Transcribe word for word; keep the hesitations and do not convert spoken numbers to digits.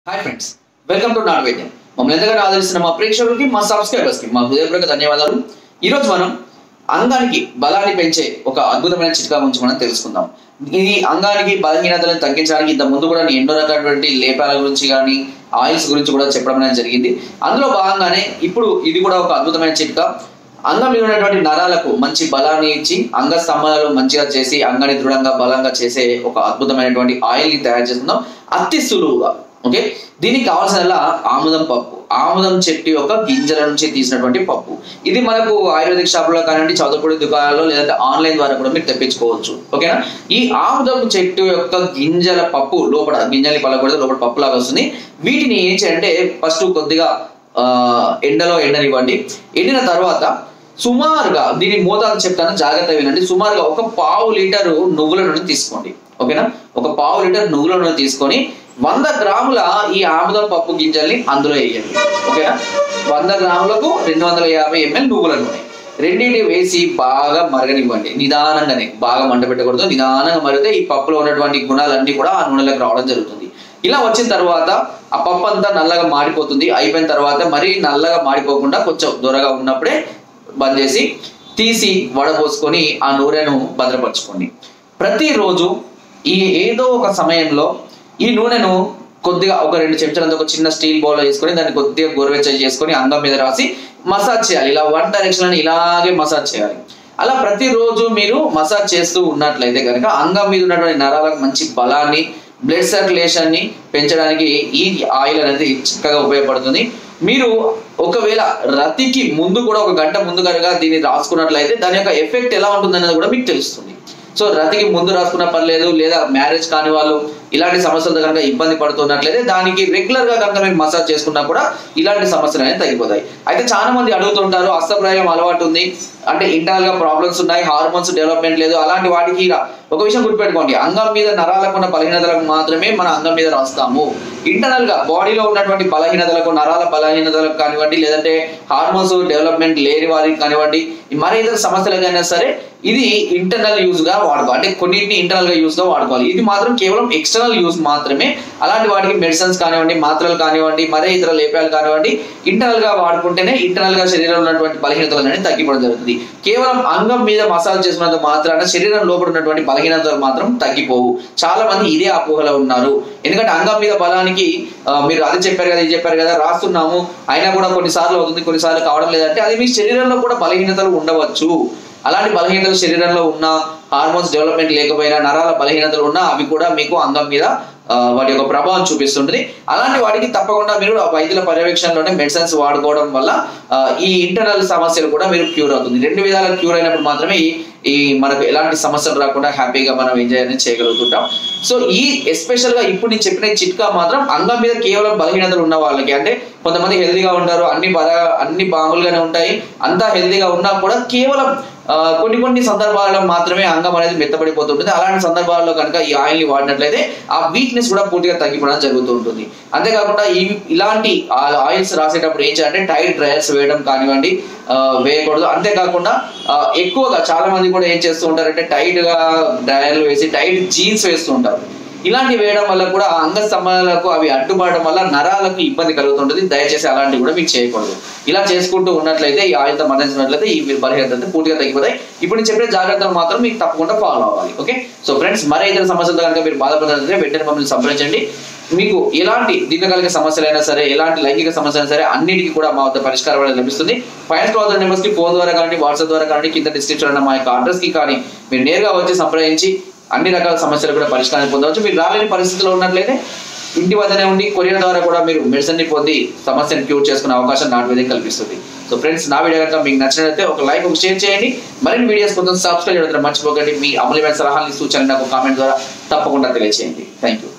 Hi friends, welcome to నాట్ వైద్యం. మమ్మల్ని ఎంతగానో ఆదరిస్తున్న మా ప్రేక్షకులకి, మా సబ్స్క్రైబర్స్కి మా హృదయపూర్వక ధన్యవాదాలు. ఈరోజు మనం అంగానికి బలాన్ని పెంచే ఒక అద్భుతమైన చిట్కా గురించి మనం తెలుసుకుందాం. ఈ అంగానికి బలహీనతలను తగ్గించడానికి ఇంత ముందు కూడా నేను ఎన్నో రకాలైనటువంటి లేపాల గురించి కానీ ఆయిల్స్ గురించి కూడా చెప్పడం అనేది జరిగింది. అందులో భాగంగానే ఇప్పుడు ఇది కూడా ఒక అద్భుతమైన చిట్కా. అంగం మీద ఉన్నటువంటి నరాలకు మంచి బలాన్ని ఇచ్చి అంగ స్తంభాలు మంచిగా చేసి అంగాన్ని దృఢంగా బలంగా చేసే ఒక అద్భుతమైనటువంటి ఆయిల్ ని తయారు చేస్తున్నాం అతి సులువుగా. ఓకే, దీనికి కావాల్సిన ఆముదం పప్పు, ఆముదం చెట్టు యొక్క గింజల నుంచి తీసినటువంటి పప్పు. ఇది మనకు ఆయుర్వేదిక్ షాపులో కానివ్వండి, చదువుకునే దుకాణాల్లో లేదంటే ఆన్లైన్ ద్వారా కూడా మీరు తెప్పించుకోవచ్చు. ఓకేనా, ఈ ఆముదం చెట్టు యొక్క గింజల పప్పు లోపల గింజల్ని పలకూడదు, లోపల పప్పు లాగా వస్తుంది. వీటిని ఏం చేయాలంటే ఫస్ట్ కొద్దిగా ఆ ఎండలో ఎండనివ్వండి. ఎండిన తర్వాత సుమారుగా దీని మోతాదు చెప్తాను, జాగ్రత్త వినండి. సుమారుగా ఒక పావు లీటరు నువ్వుల నూనె తీసుకోండి. ఓకేనా, ఒక పావు లీటర్ నువ్వుల నూనె తీసుకొని వంద గ్రాముల ఈ ఆముదం పప్పు గింజల్ని అందులో వేయండి. ఓకేనా, వంద గ్రాములకు రెండు వందల యాభై ఎంఎల్ నువ్వుల నూనె రెండింటి వేసి బాగా మరగనివ్వండి. నిదానంగానే, బాగా మంట పెట్టకూడదు, నిదానంగా మరిగితే ఈ పప్పులో ఉన్నటువంటి గుణాలన్నీ కూడా ఆ నూనెలోకి రావడం జరుగుతుంది. ఇలా వచ్చిన తర్వాత ఆ పప్పు అంతా నల్లగా మాడిపోతుంది. అయిపోయిన తర్వాత మరీ నల్లగా మాడిపోకుండా కొంచెం దూరగా ఉన్నప్పుడే బంద్ చేసి తీసి వడపోసుకొని ఆ నూనెను భద్రపరచుకోండి. ప్రతిరోజు ఈ ఏదో ఒక సమయంలో ఈ నూనెను కొద్దిగా ఒక రెండు చెంచాలంత ఒక చిన్న స్టీల్ బౌల్లో వేసుకొని దాన్ని కొద్దిగా గోరువెచ్చగా చేసుకొని అంగం మీద రాసి మసాజ్ చేయాలి. ఇలా వన్ డైరెక్షన్ ఇలాగే మసాజ్ చేయాలి. అలా ప్రతిరోజు మీరు మసాజ్ చేస్తూ ఉన్నట్లయితే కనుక అంగం మీద ఉన్నటువంటి నరాలకు మంచి బలాన్ని, బ్లడ్ సర్క్యులేషన్ ని పెంచడానికి ఈ ఆయిల్ అనేది చక్కగా ఉపయోగపడుతుంది. మీరు ఒకవేళ రతికి ముందు కూడా ఒక గంట ముందు కనుక దీన్ని రాసుకున్నట్లయితే దాని యొక్క ఎఫెక్ట్ ఎలా ఉంటుంది అనేది కూడా మీకు తెలుస్తుంది. సో రతికి ముందు రాసుకున్న పర్లేదు, లేదా మ్యారేజ్ కాని వాళ్ళు ఇలాంటి సమస్యలతో కనుక ఇబ్బంది పడుతున్నట్లయితే దానికి రెగ్యులర్ గా కనుక మీరు మసాజ్ చేసుకున్నా కూడా ఇలాంటి సమస్యలు అనేది తగ్గిపోతాయి. అయితే చాలా మంది అడుగుతుంటారు, హస్తప్రాయం అలవాటు ఉంది అంటే ఇంటర్నల్ గా ప్రాబ్లమ్స్ ఉన్నాయి, హార్మోన్స్ డెవలప్మెంట్ లేదు, అలాంటి వాటికి ఒక విషయం గుర్తుపెట్టుకోండి, అంగం మీద నరాలకు ఉన్న బలహీనతలకు మాత్రమే మన అంగం మీద రాస్తాము. ఇంటర్నల్ గా బాడీలో ఉన్నటువంటి బలహీనతలకు, నరాల బలహీనతలకు కానివ్వండి, లేదంటే హార్మోన్స్ డెవలప్మెంట్ లేని వారికి కానివ్వండి, మరి ఇతర సమస్యలకైనా సరే ఇది ఇంటర్నల్ యూజ్ గా వాడుకోవాలి. అంటే కొన్నింటిని ఇంటర్నల్ గా యూజ్ గా వాడుకోవాలి. ఇది మాత్రం కేవలం ఎక్స్టర్నల్ యూజ్ మాత్రమే. అలాంటి వాటికి మెడిసిన్స్ కానివ్వండి, మాత్రలు కానివ్వండి, మరే ఇతర లేపాలు కానివ్వండి ఇంటర్నల్ గా వాడుకుంటేనే ఇంటర్నల్ గా శరీరంలో ఉన్నటువంటి బలహీనతలు అనేది తగ్గిపోవడం జరుగుతుంది. కేవలం అంగం మీద మసాజ్ చేసుకున్నంత మాత్రాన శరీరం లోపల ఉన్నటువంటి బలహీనతలు మాత్రం తగ్గిపోవు. చాలా మంది ఇదే అపోహలో ఉన్నారు. ఎందుకంటే అంగం మీద బలానికి మీరు అది చెప్పారు కదా, ఇది చెప్పారు కదా, రాస్తున్నాము అయినా కూడా కొన్నిసార్లు అవుతుంది, కొన్నిసార్లు కావడం లేదంటే అది మీ శరీరంలో కూడా బలహీనతలు ఉండవచ్చు. అలాంటి బలహీనతలు శరీరంలో ఉన్న, హార్మోన్స్ డెవలప్మెంట్ లేకపోయినా, నరాల బలహీనతలు ఉన్నా అవి కూడా మీకు అంగం మీద వాటి యొక్క ప్రభావం చూపిస్తుంటుంది. అలాంటి వాటికి తప్పకుండా మీరు వైద్యుల పర్యవేక్షణలోనే మెడిసిన్స్ వాడుకోవడం వల్ల ఈ ఇంటర్నల్ సమస్యలు కూడా మీరు క్యూర్ అవుతుంది. రెండు విధాల క్యూర్ అయినప్పుడు మాత్రమే ఈ మనకు ఎలాంటి సమస్యలు రాకుండా హ్యాపీగా మనం ఎంజాయ్ అనేది చేయగలుగుతుంటాం. సో ఈ ఎస్పెషల్ గా ఇప్పుడు నేను చెప్పిన చిట్కా మాత్రం అంగం మీద కేవలం బలహీనతలు ఉన్న వాళ్ళకి, అంటే కొంతమంది హెల్దీగా ఉంటారు, అన్ని బల అన్ని మామూలుగానే ఉంటాయి, అంతా హెల్దీగా ఉన్నా కూడా కేవలం కొన్ని కొన్ని సందర్భాలలో మాత్రమే అంగం అనేది మెత్తబడిపోతుంటుంది. అలాంటి సందర్భాల్లో కనుక ఈ ఆయిల్ ని వాడినట్లయితే ఆ వీక్నెస్ కూడా పూర్తిగా తగ్గిపోవడం జరుగుతూ ఉంటుంది. అంతేకాకుండా ఈ ఇలాంటి ఆయిల్స్ రాసేటప్పుడు ఏం చేయాలంటే టైట్ డ్రయర్స్ వేయడం కానివ్వండి వేయకూడదు. అంతేకాకుండా ఎక్కువగా చాలా మంది కూడా ఏం చేస్తూ ఉంటారంటే టైట్ గా డ్రయర్లు వేసి టైట్ జీన్స్ వేస్తూ ఉంటారు. ఇలాంటివి వేయడం వల్ల కూడా అంగ స్తంభాలకు అవి అడ్డుపడడం వల్ల నరాలకు ఇబ్బంది కలుగుతుంటుంది. దయచేసి అలాంటివి కూడా మీకు చేయకూడదు. ఇలా చేసుకుంటూ ఉన్నట్లయితే ఈ ఆయిల్తో మరణించినట్లయితే ఈ బలహీనత పూర్తిగా తగ్గిపోతాయి. ఇప్పుడు నేను చెప్పిన జాగ్రత్తలు మాత్రం మీకు తప్పకుండా ఫాలో అవ్వాలి. ఓకే, సో ఫ్రెండ్స్, మరే ఇతర సమస్యలతో కనుక మీరు బాధపడుతుంటే వెంటనే మమ్మల్ని సంప్రదించండి. మీకు ఎలాంటి దీర్ఘకాలిక సమస్యలైనా సరే, ఎలాంటి లైంగిక సమస్య అయినా సరే అన్నిటికీ కూడా మా వద్ద పరిష్కారం అనేది లభిస్తుంది. పైన స్క్రోల్ నెంబర్స్ కి ఫోన్ ద్వారా కానీ, వాట్సాప్ ద్వారా కానీ, కింద డిస్క్రిప్షన్ ఉన్న మా యొక్క అడ్రస్ కి కానీ మీరు నేరుగా వచ్చి సంప్రదించి అన్ని రకాల సమస్యలు కూడా పరిష్కారం పొందవచ్చు. మీరు రాలేని పరిస్థితిలో ఉన్నట్లయితే ఇంటి వద్దనే ఉండి కొరియర్ ద్వారా కూడా మీరు మెడిసిన్ ని పొంది సమస్యను క్యూర్ చేసుకునే అవకాశం నాట్ వైద్యం కల్పిస్తుంది. సో ఫ్రెండ్స్, నా వీడియో కనుక మీకు నచ్చినట్లయితే ఒక లైక్, ఒక షేర్ చేయండి. మరిన్ని వీడియోస్ కోసం సబ్స్క్రైబ్ చేయడం మర్చిపోకండి. మీ అమూల్యమైన సలహాలు, సూచనలు నాకు కామెంట్ ద్వారా తప్పకుండా తెలియజేయండి. Thank you.